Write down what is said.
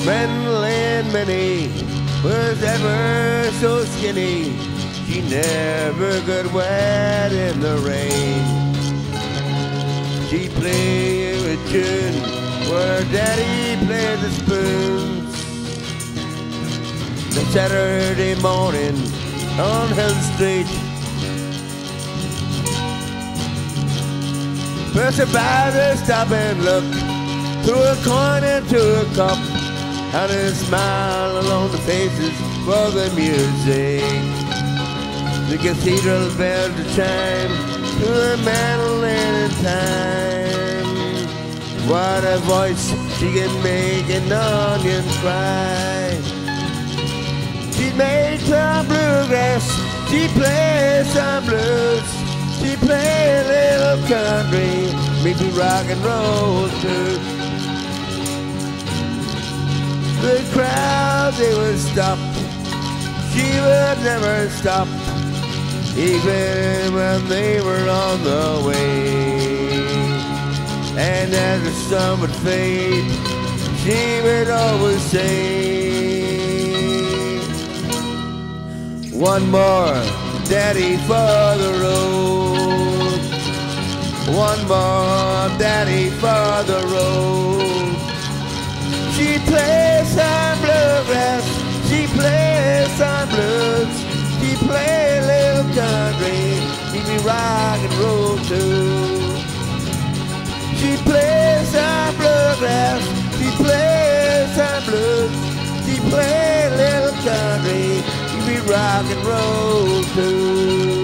Gwendolyn Minnie was ever so skinny. She never got wet in the rain. She played a tune where Daddy played the spoons. The Saturday morning on Hill Street. First about to stop and look, threw a coin into a cup, and a smile along the faces for the music. The cathedral bells to chime to the mandolin in time. What a voice, she can make an onion cry. She made some bluegrass, she played some blues, she played a little country, maybe rock and roll too. The crowd, they would stop, she would never stop, even when they were on the way. And as the sun would fade, she would always say, one more, Daddy, for the road. One more, Daddy, for the road. She plays some bluegrass, she plays some blues, she plays a little country, she be rock and roll too. She plays some bluegrass, she plays some blues, she plays a little country, she be rock and roll too.